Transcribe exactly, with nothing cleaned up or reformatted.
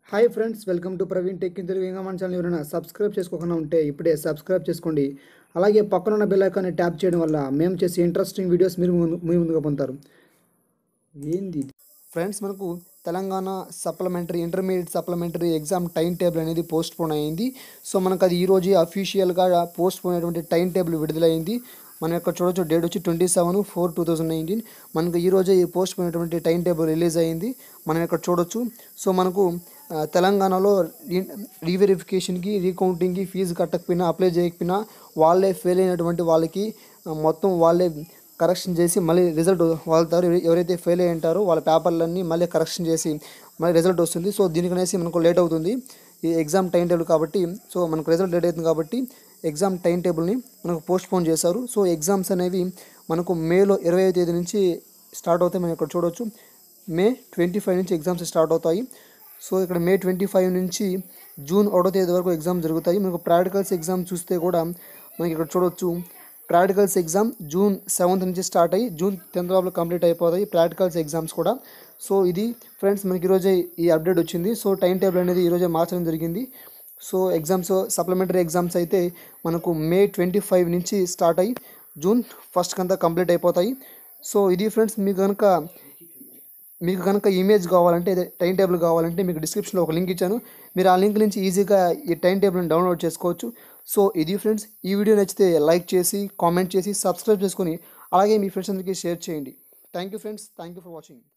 Hi friends, welcome to Praveen tech in Telugu. ఇంకా మన channel ఎవరైనా సబ్స్క్రైబ్ చేసుకోకుండా ఉంటే ఇప్పుడే సబ్స్క్రైబ్ చేసుకోండి. అలాగే పక్కనున్న బెల్ ఐకాన్ని ట్యాప్ చేయడం వల్ల మేము చేసే ఇంట్రెస్టింగ్ వీడియోస్ మీరు ముందు మీ ముందుగా పొందుతారు. ఏంది ఫ్రెండ్స్, మనకు Telangana supplementary intermediate supplementary exam time table అనేది పోస్ట్ పోన్ అయింది. సో మనకు అది ఈరోజు అఫీషియల్గా పోస్ట్ పోన్ అయినటువంటి టైం టేబుల్ విడుదలైంది. మనం ఇక్కడ చూడొచ్చు, డేట్ వచ్చి twenty seven four two thousand nineteen మనకు ఈరోజే ఈ పోస్ట్ పోన్ అయినటువంటి టైం టేబుల్ రిలీజ్ అయింది. మనం ఇక్కడ చూడొచ్చు. సో మనకు తెలంగాణలో రీ రీవెరిఫికేషన్కి రీకౌంటింగ్కి ఫీజు కట్టకపోయినా అప్లై చేయకపోయినా వాళ్ళే ఫెయిల్ అయినటువంటి వాళ్ళకి మొత్తం వాళ్ళే కరెక్షన్ చేసి మళ్ళీ రిజల్ట్ వాళ్ళ ఎవరైతే ఫెయిల్ అయ్యి ఉంటారో వాళ్ళ పేపర్లన్నీ మళ్ళీ కరెక్షన్ చేసి మళ్ళీ రిజల్ట్ వస్తుంది. సో దీనికనేసి మనకు లేట్ అవుతుంది ఈ ఎగ్జామ్ టైం టేబుల్ కాబట్టి. సో మనకు రిజల్ట్ లేట్ అవుతుంది కాబట్టి ఎగ్జామ్ టైం టేబుల్ని మనకు పోస్ట్ పోన్ చేశారు. సో ఎగ్జామ్స్ అనేవి మనకు మేలో ఇరవై ఐదు తేదీ నుంచి స్టార్ట్ అవుతాయి. మనం ఇక్కడ చూడవచ్చు, మే ట్వంటీ ఫైవ్ నుంచి ఎగ్జామ్స్ స్టార్ట్ అవుతాయి. సో ఇక్కడ మే ట్వంటీ ఫైవ్ నుంచి జూన్ ఒకటో తేదీ వరకు ఎగ్జామ్ జరుగుతాయి. మనకు ప్రాక్టికల్స్ ఎగ్జామ్ చూస్తే కూడా మనకి ఇక్కడ చూడవచ్చు, ప్రాక్టికల్స్ ఎగ్జామ్ జూన్ సెవెంత్ నుంచి స్టార్ట్ అయ్యి జూన్ టెన్త్ లోపల కంప్లీట్ అయిపోతాయి ప్రాక్టికల్స్ ఎగ్జామ్స్ కూడా. సో ఇది ఫ్రెండ్స్, మనకి ఈరోజే ఈ అప్డేట్ వచ్చింది. సో టైం టేబుల్ అనేది ఈరోజే మార్చడం జరిగింది. సో ఎగ్జామ్స్ సప్లిమెంటరీ ఎగ్జామ్స్ అయితే మనకు మే ట్వంటీ ఫైవ్ నుంచి స్టార్ట్ అయ్యి జూన్ ఫస్ట్కి అంతా కంప్లీట్ అయిపోతాయి. సో ఇది ఫ్రెండ్స్, మీకు కనుక మీకు కనుక ఇమేజ్ కావాలంటే టైం టేబుల్ కావాలంటే మీకు డిస్క్రిప్షన్లో ఒక లింక్ ఇచ్చాను. మీరు ఆ లింక్ నుంచి ఈజీగా ఈ టైం టేబుల్ని డౌన్లోడ్ చేసుకోవచ్చు. సో ఇది ఫ్రెండ్స్, ఈ వీడియో నచ్చితే లైక్ చేసి కామెంట్ చేసి సబ్స్క్రైబ్ చేసుకొని అలాగే మీ ఫ్రెండ్స్ అందరికీ షేర్ చేయండి. Thank you friends, thank you for watching.